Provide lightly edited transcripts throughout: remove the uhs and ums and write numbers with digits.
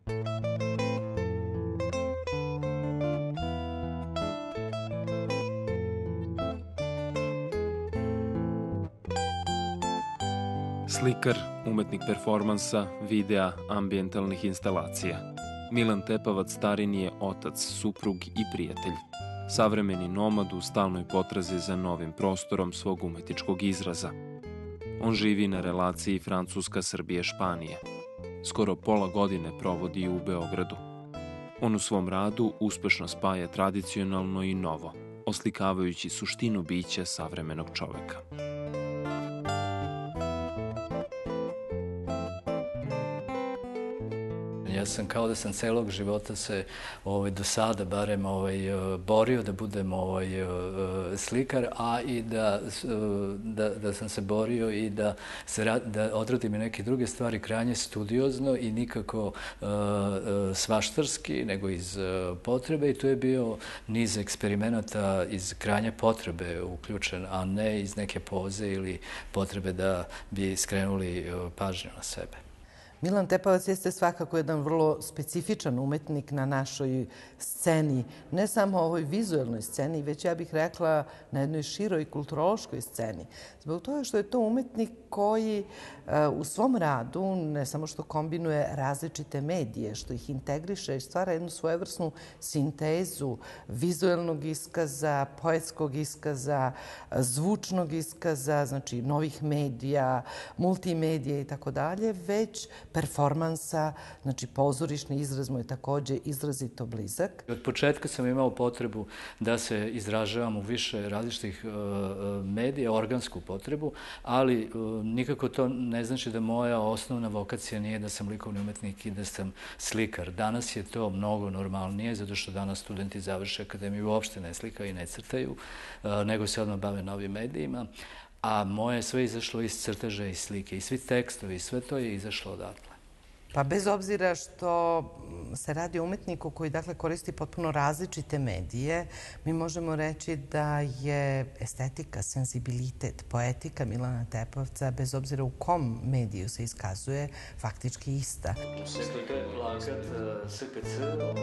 Slikar, umetnik performansa, videa, ambijentalnih instalacija. Milan Tepavac Starin je otac, suprug i prijatelj. Savremeni nomad u stalnoj potrazi za novim prostorom svog umetničkog izraza. On živi na relaciji Francuska-Srbije-Španije. Skoro pola godine provodi u Beogradu. On u svom radu uspešno spaja tradicionalno i novo, oslikavajući suštinu bića savremenog čoveka. Ja sam kao da sam celog života se do sada barem borio da budem slikar, a i da sam se borio i da odradim i neke druge stvari krajnje studiozno i nikako svaštarski, nego iz potrebe, i tu je bio niz eksperimenata iz krajnje potrebe uključen, a ne iz neke poze ili potrebe da bi skrenuli pažnju na sebe. Milan Tepavac jeste svakako jedan vrlo specifičan umetnik na našoj sceni, ne samo ovoj vizuelnoj sceni, već ja bih rekla na jednoj široj kulturološkoj sceni. Zbog toga što je to umetnik koji u svom radu ne samo što kombinuje različite medije, što ih integriše i stvara jednu svojevrsnu sintezu vizuelnog iskaza, poetskog iskaza, zvučnog iskaza, znači novih medija, multimedija i tako dalje, već performansa, znači pozorišni izraz mu je takođe izrazito blizak. Od početka sam imao potrebu da se izražavam u više različitih medija, organsku potrebu, ali nikako to ne znači da moja osnovna vokacija nije da sam likovni umetnik i da sam slikar. Danas je to mnogo normalnije, zato što danas studenti završe akademiju uopšte ne slikaju i ne crtaju, nego se odmah bave novim medijima. A moje je sve izašlo iz crteža i slike i svi tekstovi, sve to je izašlo odatle. Pa bez obzira što se radi o umetniku koji dakle koristi potpuno različite medije, mi možemo reći da je estetika, senzibilitet, poetika Milana Tepavca, bez obzira u kom mediju se iskazuje, faktički ista. To je plakat SKC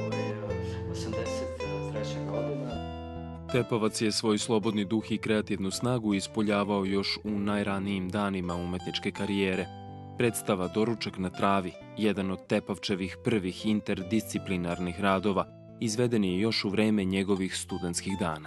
83. godina. Tepavac je svoj slobodni duh i kreativnu snagu ispoljavao još u najranijim danima umetničke karijere. Predstava Doručak na travi, jedan od Tepavčevih prvih interdisciplinarnih radova, izveden je još u vreme njegovih studentskih dana.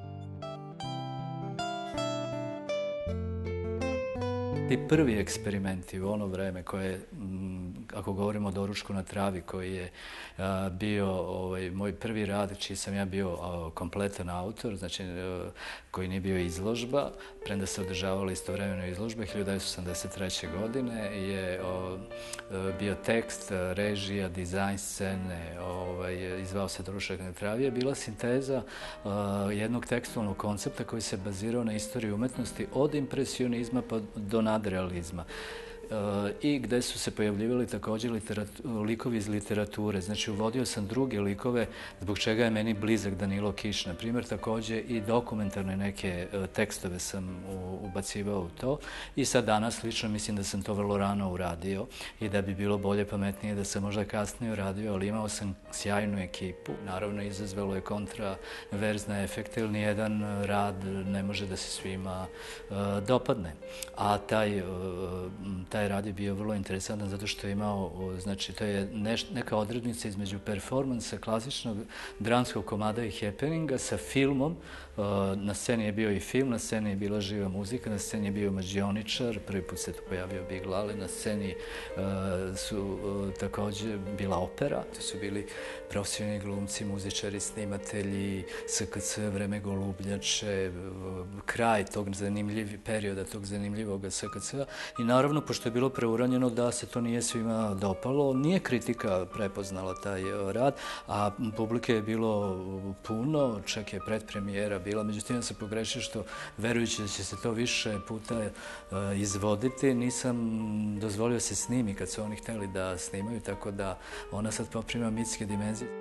Ti prvi eksperimenti u ono vreme koje, ako govorimo o Doručku na travi, koji je bio moj prvi rad, čiji sam ja bio kompletan autor, znači koji nije bio izložba, premda se održavala istovremeno izložba, 1983. godine je bio tekst, režija, dizajn scene, izvao se Doručak na travi, je bila sinteza jednog tekstualnog koncepta koji se bazirao na istoriji umetnosti od impresionizma pa do nadrealizma. I gde su se pojavljivali takođe likovi iz literature. Znači, uvodio sam druge likove, zbog čega je meni blizak Danilo Kiš. Na primjer, takođe i dokumentarne neke tekstove sam ubacivao u to. I sad danas, lično, mislim da sam to vrlo rano uradio i da bi bilo bolje, pametnije da sam možda kasnije uradio, ali imao sam sjajnu ekipu. Naravno, izazvalo je kontraverzne efekte, jer nijedan rad ne može da se svima dopadne. A taj rad je bio vrlo interesantan zato što je imao, znači, to je neka odrednica između performansa, klasičnog dramskog komada i happeninga sa filmom. Na sceni je bio i film, na sceni je bila živa muzika, na sceni je bio mađioničar, prvi put se tu pojavio Big Lale, na sceni su takođe bila opera, to su bili profesionalni glumci, muzičari, snimatelji, SKC, vreme Golubljače, kraj tog perioda, tog zanimljivog SKC-a. I naravno, pošto je bilo preuranjeno da se to nije svima dopalo, nije kritika prepoznala taj rad, a publike je bilo puno, čak je predpremijera bila, međutim ja sam pogrešio što, verujući da će se to više puta izvoditi, nisam dozvolio se snimi kad su oni hteli da snimaju, tako da ona sad poprima mitske dimenzije.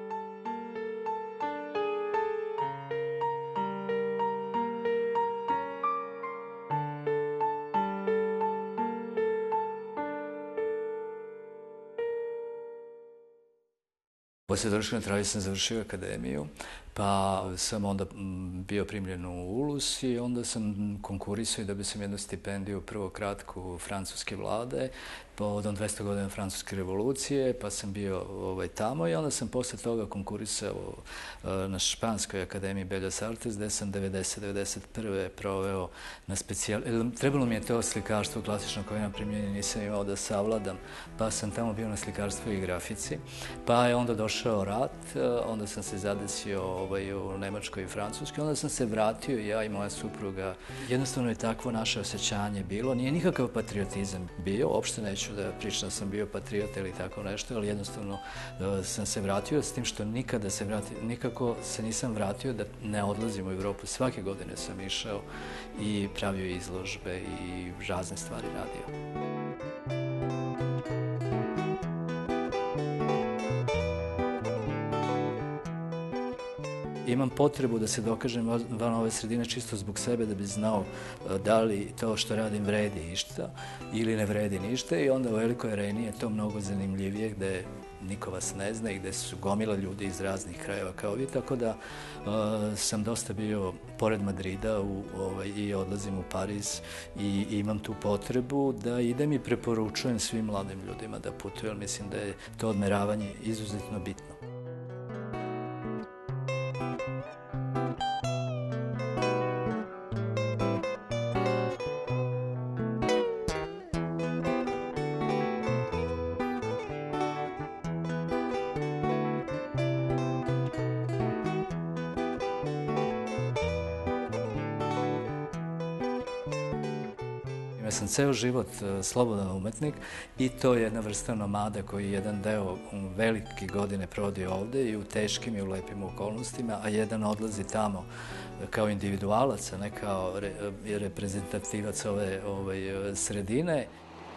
Poslije Doručka na travi sam završio akademiju, pa sam onda bio primljen u ULUS i onda sam konkurisao i dobio sam jednu stipendiju prvo kratku francuske vlade povodom 200 godina francuske revolucije, pa sam bio tamo i onda sam posle toga konkurisao na Španskoj akademiji Bellas Artes, gde sam 90-91. proveo na trebalo mi je to slikarstvo klasično koje na primjenju nisam imao da savladam, pa sam tamo bio na slikarstvu i grafici, pa je onda došao rat, onda sam se zadesio u Nemačkoj i Francuskoj, onda sam se vratio ja i moja supruga. Jednostavno je takvo naše osjećanje bilo, nije nikakav patriotizam bio, uopšte neću da pričam da sam bio patriot ili tako nešto, ali jednostavno sam se vratio s tim što nikako se nisam vratio da ne odlazim u Evropu. Svake godine sam išao i pravio izložbe i razne stvari radio. Imam potrebu da se dokažem van ove sredine čisto zbog sebe da bi znao da li to što radim vredi išta ili ne vredi ništa i onda u Velikoj areni je to mnogo zanimljivije gde niko vas ne zna i gde su gomila ljudi iz raznih krajeva kao vi, tako da sam dosta bio pored Madrida i odlazim u Pariz i imam tu potrebu da idem i preporučujem svim mladim ljudima da putuju, jer mislim da je to odmeravanje izuzetno bitno. Ja sam ceo život slobodan umetnik i to je jedna vrsta nomada koji jedan deo velike godine provodi ovde i u teškim i u lepim okolnostima, a jedan odlazi tamo kao individualac, a ne kao reprezentativac ove sredine.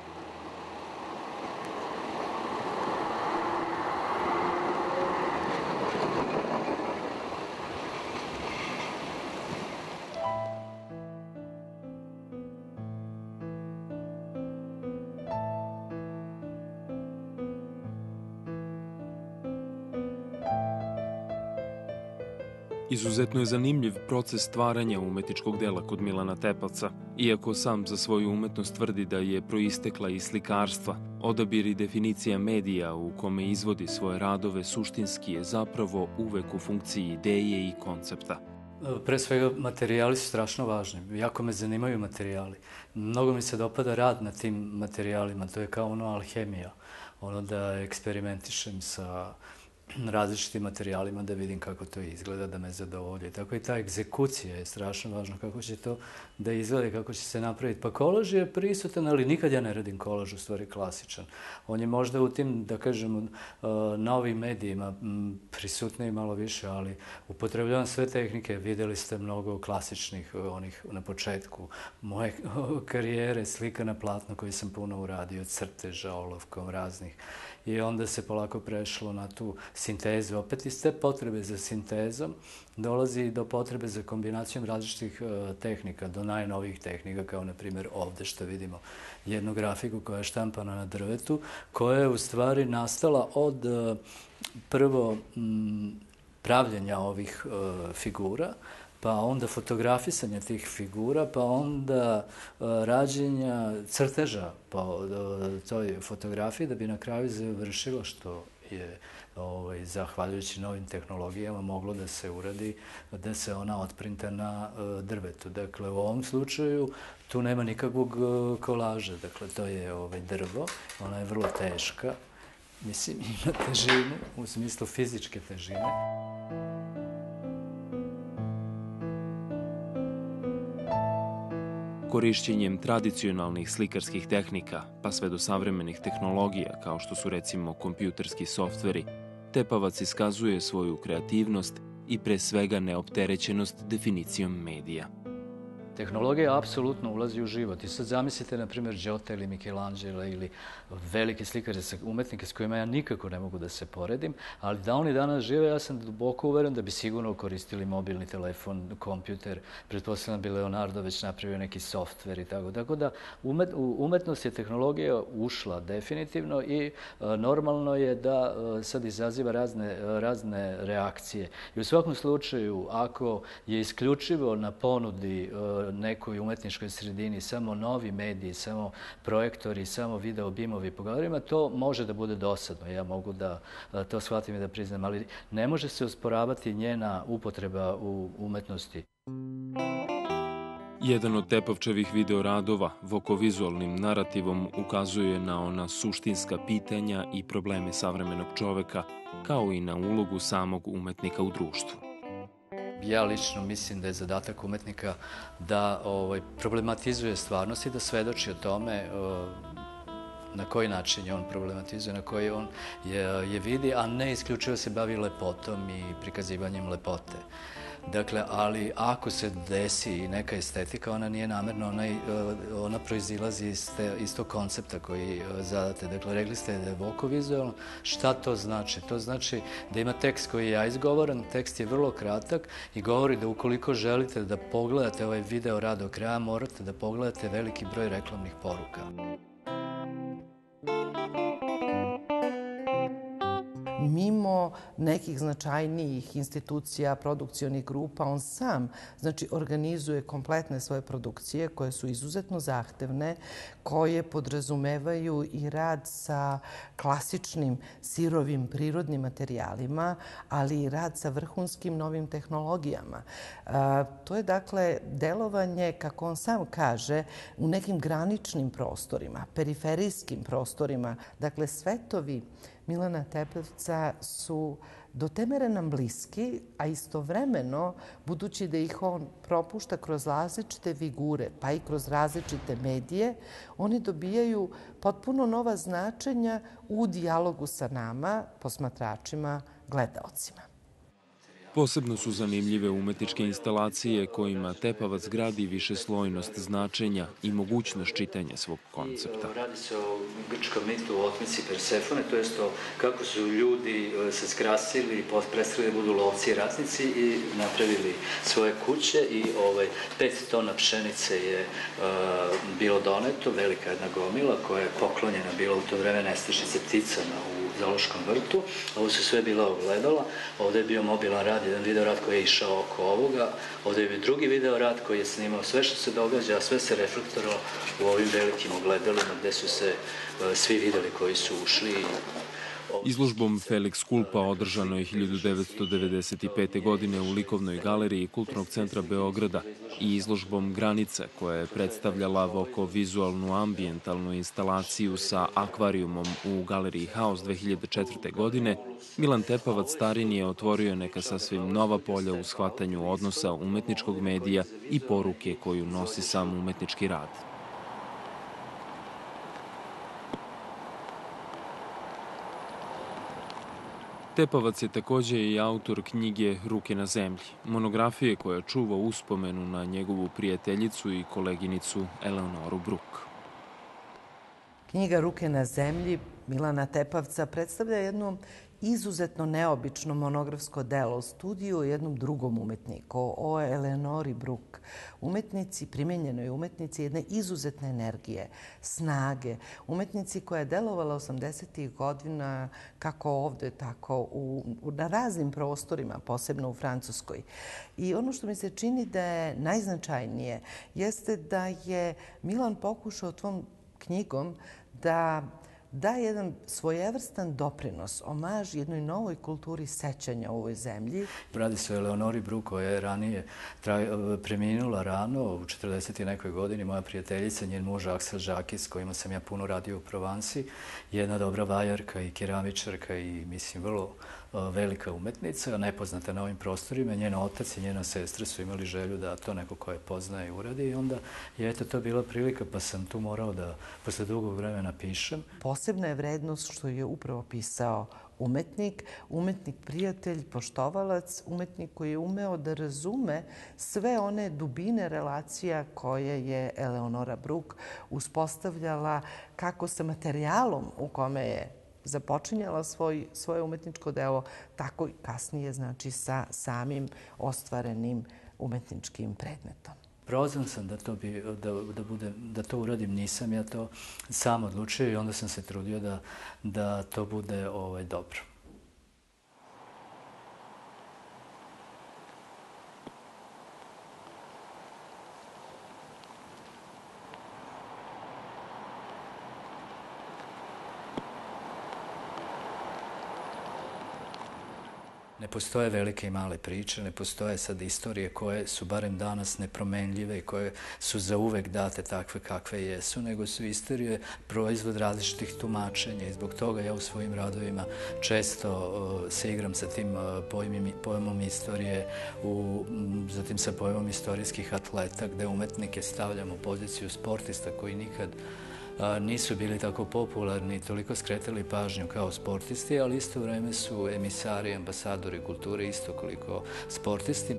Izuzetno je zanimljiv proces stvaranja umetničkog dela kod Milana Tepavca. Iako sam za svoju umetnost tvrdi da je proistekla iz slikarstva, odabir i definicija medija u kome izvodi svoje radove suštinski je zapravo uvek u funkciji ideje i koncepta. Pre svega, materijali su strašno važni. Jako me zanimaju materijali. Mnogo mi se dopada rad na tim materijalima. To je kao alhemija. Da eksperimentišem sa različitim materijalima da vidim kako to izgleda, da me zadovolji. Tako i ta egzekucija je strašno važna, kako će to da izgleda, kako će se napraviti. Pa kolaž je prisutan, ali nikad ja ne radim kolaž, u stvari klasičan. On je možda u tim, da kažemo, novim medijima prisutniji malo više, ali upotrebljavam sve tehnike. Videli ste mnogo klasičnih, onih na početku moje karijere, slika na platnu koji sam puno uradio, crteža, olovkom, raznih. I onda se polako prešlo na tu sintezu. Opet iz te potrebe za sintezom dolazi do potrebe za kombinacijom različitih tehnika, do najnovijih tehnika, kao na primjer ovde što vidimo jednu grafiku koja je štampana na drvetu, koja je u stvari nastala od prvo pravljenja ovih figura, pa onda fotografisanja tih figura, pa onda rađenja crteža po toj fotografiji, da bi na kraju završilo, što je zahvaljujući novim tehnologijama moglo da se uradi, da se ona otprinta na drvetu. Dakle, u ovom slučaju tu nema nikakvog kolaža. Dakle, to je drvo, ona je vrlo teška, mislim, ima težinu, u smislu fizičke težine. Korišćenjem tradicionalnih slikarskih tehnika, pa sve do savremenih tehnologija, kao što su recimo kompjuterski softveri, Tepavac iskazuje svoju kreativnost i pre svega neopterećenost definicijom medija. Tehnologija apsolutno ulazi u život. I sad zamislite, na primjer, Giotto ili Michelangelo ili velike slikare, umetnike s kojima ja nikako ne mogu da se poredim, ali da oni danas žive, ja sam duboko uveren da bi sigurno koristili mobilni telefon, kompjuter. Pretpostavljam da bi Leonardo već napravio neki softver i tako. Tako da u umetnost je tehnologija ušla definitivno i normalno je da sad izaziva razne reakcije. I u svakom slučaju, ako je isključivo na ponudi nekoj umetničkoj sredini samo novi mediji, samo projektori, samo video bimovi po galerijama, to može da bude dosadno. Ja mogu da to shvatim i da priznam, ali ne može se osporavati njena upotreba u umetnosti. Jedan od Tepavčevih videoradova vokovizualnim narativom ukazuje na ona suštinska pitanja i probleme savremenog čoveka, kao i na ulogu samog umetnika u društvu. Ja lično mislim da je zadatak umetnika da problematizuje stvarnost i da svedoči o tome na koji način je on problematizuje, na koji on je vidi, a ne isključivo se bavi lepotom i prikazivanjem lepote. Dakle, ali ako se desi neka estetika, ona nije namerno, ona proizilazi iz tog koncepta koji zadate. Dakle, rekli ste da je vokovizualno. Šta to znači? To znači da ima tekst koji je ja izgovoran, tekst je vrlo kratak i govori da ukoliko želite da pogledate ovaj video rad do kraja, morate da pogledate veliki broj reklamnih poruka. Mimo nekih značajnijih institucija, produkcionih grupa, on sam organizuje kompletne svoje produkcije koje su izuzetno zahtevne, koje podrazumevaju i rad sa klasičnim, sirovim, prirodnim materijalima, ali i rad sa vrhunskim novim tehnologijama. To je dakle delovanje, kako on sam kaže, u nekim graničnim prostorima, periferijskim prostorima. Dakle, svetovi Milana Tepavca su do te mere nam bliski, a istovremeno, budući da ih on propušta kroz različite figure, pa i kroz različite medije, oni dobijaju potpuno nova značenja u dijalogu sa nama, posmatračima, gledaocima. Posebno su zanimljive umetničke instalacije kojima Tepavac gradi višeslojnost značenja i mogućnost čitanja svog koncepta. Radi se o grčkom mitu o otmici Persefone, to jest o kako su ljudi se skrasili, prestali da budu lovci i ratnici i napravili svoje kuće i 5 tona pšenice je bilo doneto, velika jedna gomila koja je poklonjena bila u to vreme nestašice pticama u zoološkom vrtu. Ovo su sve bila ogledala. Ovde je bio mobilan rad, jedan videorad koji je išao oko ovoga. Ovde je bio drugi videorad koji je snimao sve što se događa, a sve se reflektoralo u ovim velikim ogledalima gde su se svi videli koji su ušli. Izložbom Felix Kulpa održano je 1995. godine u Likovnoj galeriji Kulturnog centra Beograda i izložbom Granica, koja je predstavljala vokovizualnu ambijentalnu instalaciju sa akvarijumom u galeriji Haus 2004. godine, Milan Tepavac Starin je otvorio neka sasvim nova polja u shvatanju odnosa umetničkog medija i poruke koju nosi sam umetnički rad. Tepavac je takođe i autor knjige Ruke na zemlji, monografije koja čuva uspomenu na njegovu prijateljicu i koleginicu Eleonoru Bruk. Knjiga Ruke na zemlji Milana Tepavca predstavlja jedno izuzetno neobično monografsko delo, studiju o jednom drugom umetniku, o Eleonori Bruk, umetnici, primenjenoj umetnici jedne izuzetne energije, snage, umetnici koja je delovala 80. godina kako ovde, tako na raznim prostorima, posebno u Francuskoj. I ono što mi se čini da je najznačajnije jeste da je Milan pokušao tvom knjigom da jedan svojevrstan doprinos, omaž jednoj novoj kulturi sećanja u ovoj zemlji. Radi se o Eleonori Bruk, koja je ranije preminula rano, u 40. nekoj godini. Moja prijateljica, njen muž Aksel Žaki, s kojima sam ja puno radio u Provansi, jedna dobra vajarka i keramičarka i, mislim, vrlo velika umetnica, nepoznata na ovim prostorima. Njen otac i njena sestra su imali želju da to neko koje poznaje uradi i onda je to bila prilika pa sam tu morao da posle dugog vremena pišem. Posebna je vrednost što je upravo pisao umetnik prijatelj, poštovalac, umetnik koji je umeo da razume sve one dubine relacija koje je Eleonora Bruk uspostavljala kako sa materijalom u kome je započinjala svoje umetničko delo, tako i kasnije, znači, sa samim ostvarenim umetničkim predmetom. Prozvan sam da to uradim, nisam ja to sam odlučio i onda sam se trudio da to bude dobro. Ne postoje velike i male priče, ne postoje sad istorije koje su barem danas nepromenljive i koje su zauvek date takve kakve jesu, nego su istorije proizvod različitih tumačenja i zbog toga ja u svojim radovima često se igram sa tim pojmom istorije, zatim sa pojmom istorijskih atleta, gde umetnike stavljamo u poziciju sportista koji nikad nisu bili tako popularni, toliko skretali pažnju kao sportisti, ali isto vreme su emisari, ambasadori kulture isto koliko sportisti.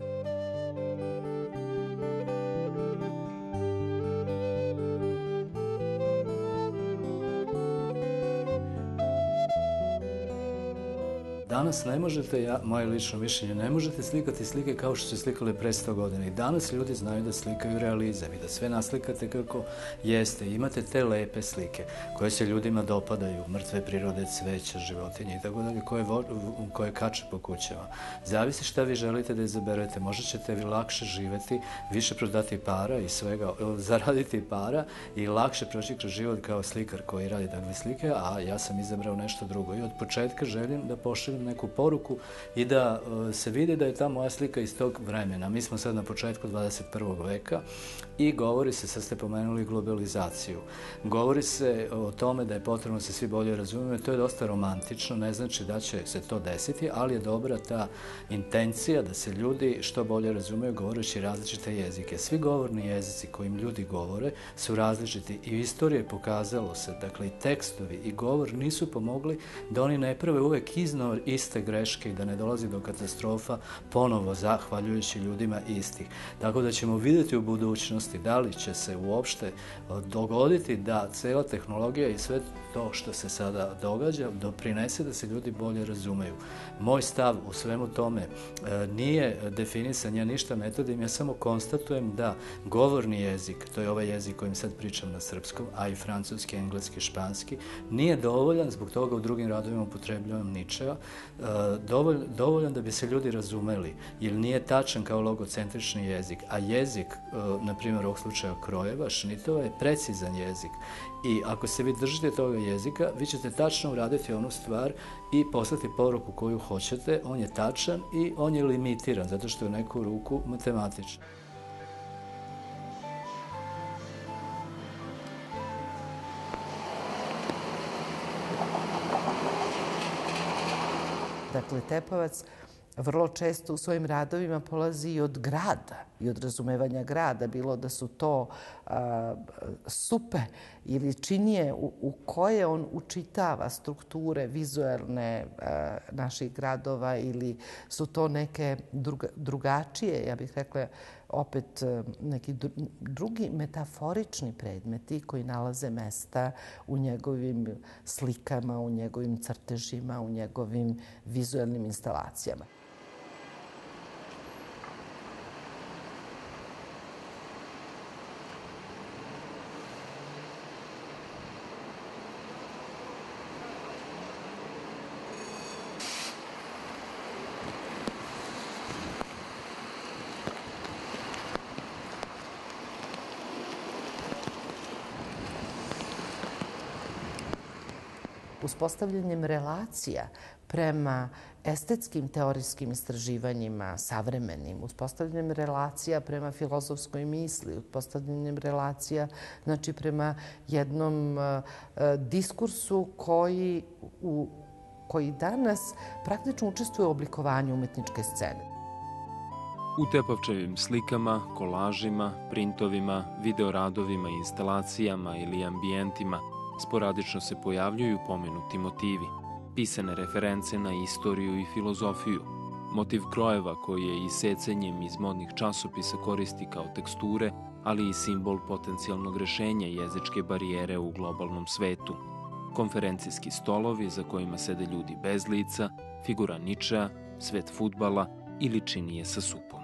Danas ne možete, moje lično mišljenje, ne možete slikati slike kao što su slikali pre 100 godina. I danas ljudi znaju da slikaju realizam i da sve naslikate kako jeste. Imate te lepe slike koje se ljudima dopadaju, mrtve prirode, cveća, životinje i tako dalje, koje kače po kućama. Zavisi šta vi želite da izaberete. Možda ćete vi lakše živeti, više prodati para i svega, zaraditi para i lakše proći kroz život kao slikar koji radi takve slike, a ja sam izabrao nešto drugo. I od početka želim da pošaljem neku poruku i da se vidi da je ta moja slika iz tog vremena. Mi smo sad na početku 21. veka i govori se, sad ste pomenuli globalizaciju, govori se o tome da je potrebno da se svi bolje razumiju. To je dosta romantično, ne znači da će se to desiti, ali je dobra ta intencija da se ljudi što bolje razumeju govoreći različite jezike. Svi govorni jezici kojim ljudi govore su različiti i u istoriji je pokazalo se, dakle i tekstovi i govor nisu pomogli da oni ne prave uvek iznova iste greške i da ne dolazi do katastrofa ponovo zahvaljujući ljudima istih. Tako da ćemo vidjeti u budućnosti da li će se uopšte dogoditi da cela tehnologija i sve to što se sada događa doprinese da se ljudi bolje razumeju. Moj stav u svemu tome nije definisan, ja ništa ne tvrdim, ja samo konstatujem da govorni jezik, to je ovaj jezik kojim sad pričam na srpskom, a i francuski, engleski, španski, nije dovoljan, zbog toga u drugim radovima upotrebljavam Ničea, dovoljan da bi se ljudi razumeli, jer nije tačan kao logocentrični jezik, a jezik, na primjer ovog slučaja Krojeva, Šnitova, je precizan jezik. I ako se vi držite toga jezika, vi ćete tačno uraditi onu stvar i poslati poruku koju hoćete. On je tačan i on je limitiran, zato što je u neku ruku matematičan. Dakle, Tepovac vrlo često u svojim radovima polazi i od grada i od razumevanja grada, bilo da su to supe ili činije u koje on učitava strukture vizuelne naših gradova ili su to neke drugačije, ja bih rekla, opet neki drugi metaforični predmeti koji nalaze mesta u njegovim slikama, u njegovim crtežima, u njegovim vizuelnim instalacijama. Uspostavljanjem relacija prema estetskim teorijskim istraživanjima, savremenim, uspostavljanjem relacija prema filozofskoj misli, uspostavljanjem relacija, znači, prema jednom diskursu koji u koji danas praktično učestvuje u oblikovanju umetničke scene. U Tepavčevim slikama, kolažima, printovima, videoradovima, instalacijama ili ambijentima sporadično se pojavljuju pomenuti motivi, pisane reference na istoriju i filozofiju, motiv krojeva koji je isecanjem iz modnih časopisa koristi kao teksture, ali i simbol potencijalnog rešenja jezičke barijere u globalnom svetu, konferencijski stolovi za kojima sede ljudi bez lica, figura Ničea, svet fudbala ili činije sa supom.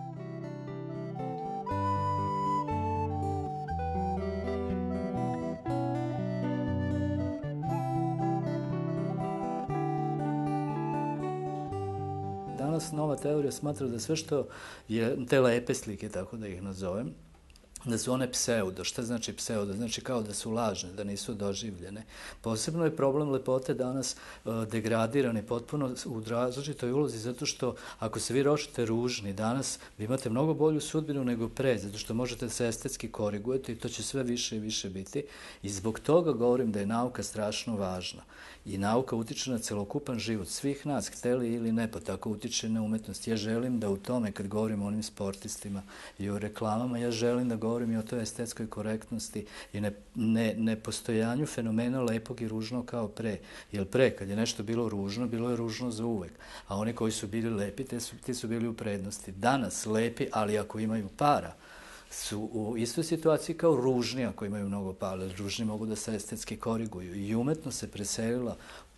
Danas nova teorija smatra da sve što je te lepe slike, tako da ih nazovem, da su one pseudo. Šta znači pseudo? Znači kao da su lažne, da nisu doživljene. Posebno je problem lepote danas degradirani potpuno u različitoj ulozi, zato što ako se vi ročite ružni danas, vi imate mnogo bolju sudbinu nego pre, zato što možete da se estetski korigujete i to će sve više i više biti. I zbog toga govorim da je nauka strašno važna. I nauka utiče na celokupan život svih nas, hteli ili ne, pa tako utiče na umetnost. Ja želim da u tome, kad govorim o onim sportistima i o reklamama, ja želim da govorim i o toj estetskoj korektnosti i nepostojanju fenomena lepog i ružnog kao pre. Jer pre, kad je nešto bilo je ružno za uvek. A oni koji su bili lepi, ti su bili u prednosti. Danas lepi, ali ako imaju para, su u istoj situaciji kao ružni ako imaju mnogo para. Ružni mogu da se estetski koriguju. I umetnost se preselila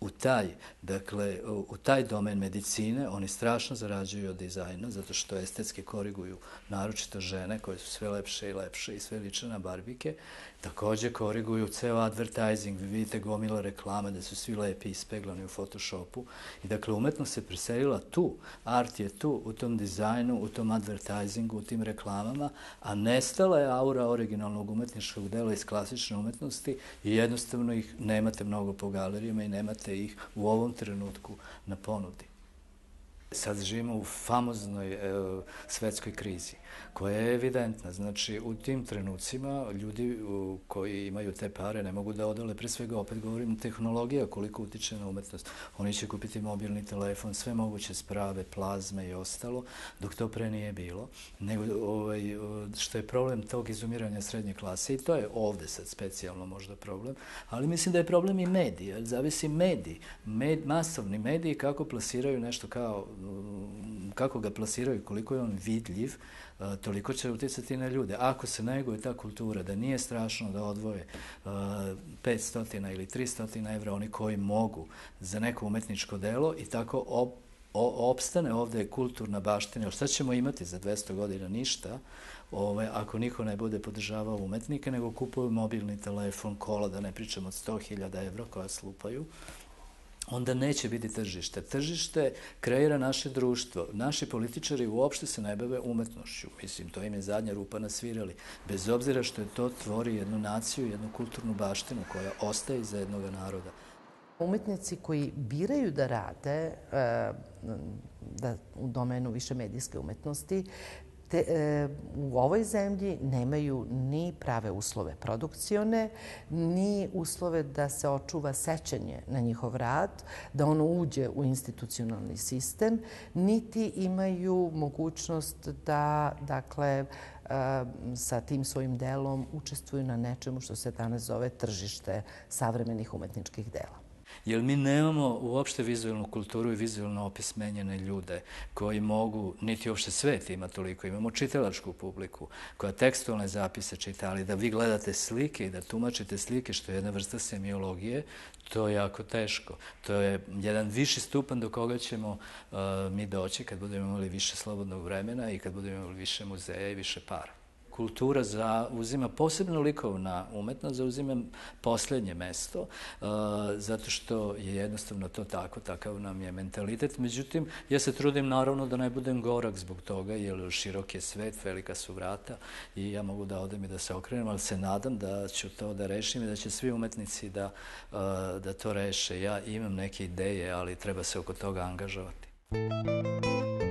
u taj domen medicine. Oni strašno zarađuju od dizajna, zato što estetski koriguju naročito žene koje su sve lepše i lepše i sve liče na barbike. Takođe koriguju ceo advertising. Vi vidite gomila reklama da su svi lepi ispeglani u Photoshopu. I dakle, umetnost se preselila tu. Art je tu, u tom dizajnu, u tom advertisingu, u tim reklamama, a nestala je aura originalnog umetničkog dela iz klasične umetnosti i jednostavno ih nemate mnogo po galerijama i nemate ih u ovom trenutku na ponudi. Sad živimo u famoznoj svetskoj krizi, koja je evidentna. Znači, u tim trenucima ljudi koji imaju te pare ne mogu da odole, pre svega, opet govorim, tehnologija koliko utiče na umetnost. Oni će kupiti mobilni telefon, sve moguće sprave, plazme i ostalo, dok to pre nije bilo. Nego, što je problem tog izumiranja srednje klase, i to je ovde sad specijalno možda problem, ali mislim da je problem i medija. Zavisi mediji, masovni mediji kako plasiraju nešto kako ga plasiraju, koliko je on vidljiv, toliko će uticati na ljude. Ako se neguje ta kultura, da nije strašno da odvoje 500 ili 300 evra oni koji mogu za neko umetničko delo i tako opstane ovde kulturna baština. Šta ćemo imati za 200 godina? Ništa. Ako niko ne bude podržavao umetnike, nego kupuju mobilni telefon, kola, da ne pričamo od 100.000 evra koja slupaju, onda neće biti tržište. Tržište kreira naše društvo. Naši političari uopšte se ne bave umetnošću. Mislim, to im je zadnja rupa na svirali. Bez obzira što je to tvori jednu naciju, jednu kulturnu baštinu koja ostaje iza jednog naroda. Umetnici koji biraju da rade u domenu više medijske umetnosti, u ovoj zemlji nemaju ni prave uslove produkcione, ni uslove da se očuva sećanje na njihov rad, da ono uđe u institucionalni sistem, niti imaju mogućnost da, dakle, sa tim svojim delom učestvuju na nečemu što se danas zove tržište savremenih umetničkih dela. Jer mi nemamo uopšte vizualnu kulturu i vizualno opismenjene ljude koji mogu, niti uopšte svet ima toliko, imamo čitalačku publiku koja tekstualne zapise čita, ali da vi gledate slike i da tumačite slike, što je jedna vrsta semiologije, to je jako teško. To je jedan viši stupan do koga ćemo mi doći kad budemo imali više slobodnog vremena i kad budemo imali više muzeja i više para. Kultura zauzima, posebno likovna umetnost, zauzima poslednje mesto, zato što je jednostavno to tako, takav nam je mentalitet. Međutim, ja se trudim naravno da ne budem gorak zbog toga, jer širok je svet, velika su vrata i ja mogu da odem i da se okrenem, ali se nadam da ću to da rešim i da će svi umetnici da to reše. Ja imam neke ideje, ali treba se oko toga angažovati.